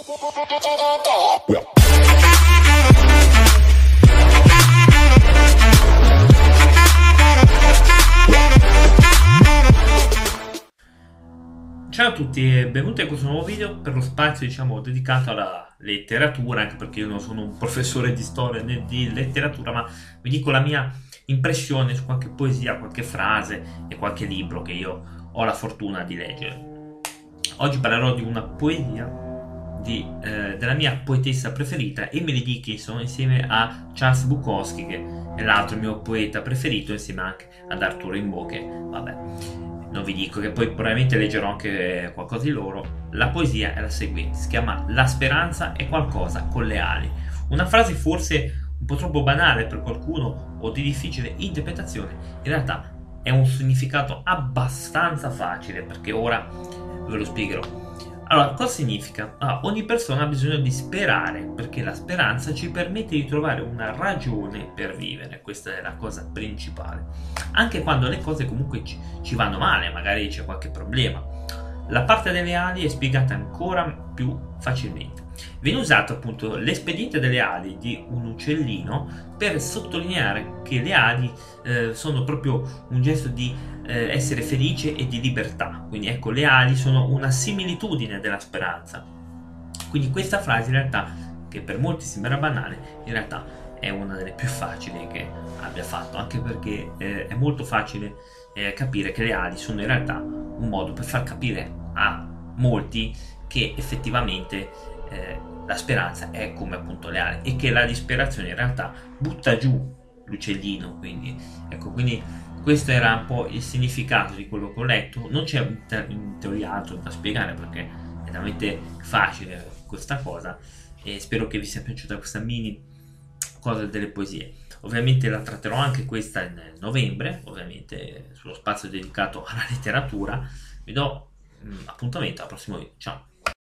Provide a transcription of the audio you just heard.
Ciao a tutti e benvenuti a questo nuovo video per lo spazio dedicato alla letteratura, anche perché io non sono un professore di storia né di letteratura, ma vi dico la mia impressione su qualche poesia, qualche frase e qualche libro che io ho la fortuna di leggere. Oggi parlerò di una poesia della mia poetessa preferita, Emily Dickinson, insieme a Charles Bukowski, che è l'altro mio poeta preferito, insieme anche ad Arthur Rimbaud, che vabbè, non vi dico, che poi probabilmente leggerò anche qualcosa di loro. La poesia è la seguente, si chiama La speranza è qualcosa con le ali. Una frase forse un po' troppo banale per qualcuno o di difficile interpretazione, in realtà è un significato abbastanza facile, perché ora ve lo spiegherò. Allora, cosa significa? Ogni persona ha bisogno di sperare, perché la speranza ci permette di trovare una ragione per vivere. Questa è la cosa principale. Anche quando le cose comunque ci vanno male, magari c'è qualche problema. La parte delle ali è spiegata ancora più facilmente. Viene usato appunto l'espediente delle ali di un uccellino per sottolineare che le ali sono proprio un gesto di essere felice e di libertà. Quindi ecco, le ali sono una similitudine della speranza. Quindi questa frase in realtà, che per molti sembra banale, in realtà è una delle più facili che abbia fatto, anche perché è molto facile capire che le ali sono in realtà un modo per far capire a molti che effettivamente la speranza è come appunto le ali e che la disperazione in realtà butta giù l'uccellino. Quindi ecco, quindi questo era un po' il significato di quello che ho letto. Non c'è in teoria altro da spiegare, perché è veramente facile questa cosa, e spero che vi sia piaciuta questa mini cosa delle poesie. Ovviamente la tratterò anche questa in novembre, ovviamente sullo spazio dedicato alla letteratura. Vi do appuntamento al prossimo video, ciao!